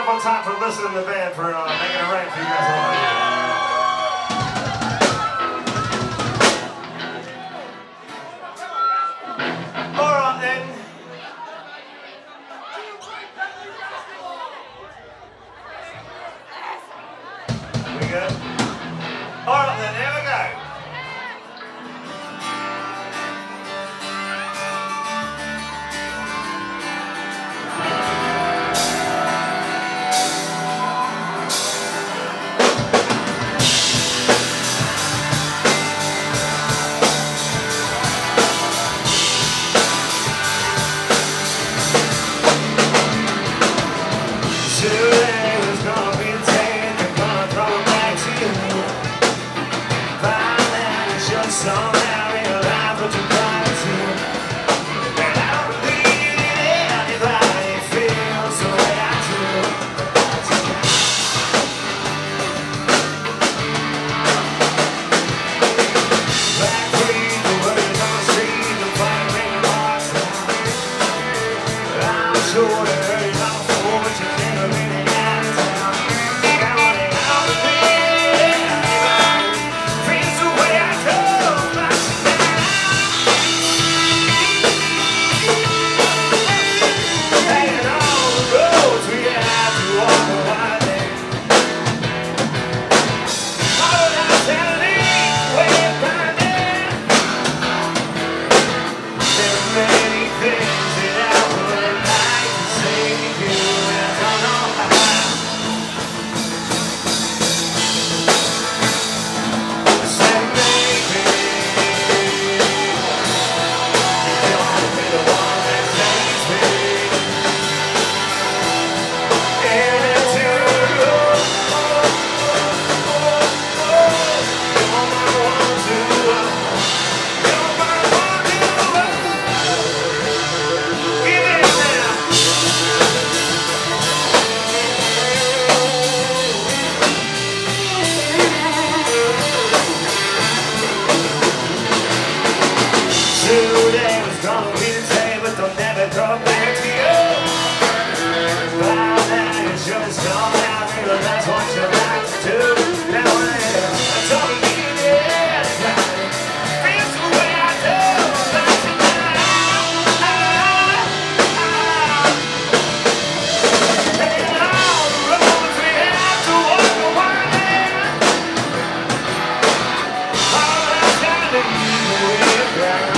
up on time for listening to the band for making it right for you guys all. Alright then. We good? Alright then, here we go. Somehow realize what you're trying to do. And I don't believe anybody feels the way I do. Black free, the words on the street, the fire ringing hearts out. I'm sure that hurt is all for what you think of really out of town. And when they all believe anybody feels the way I do. Today was gonna be the day, but they'll never come back to you. By now you just come out, nigga, that's what you like to do. Now I don't need anybody feels the way I do. But tonight, and all the roads we have to walk are winding. All I'm telling you is right.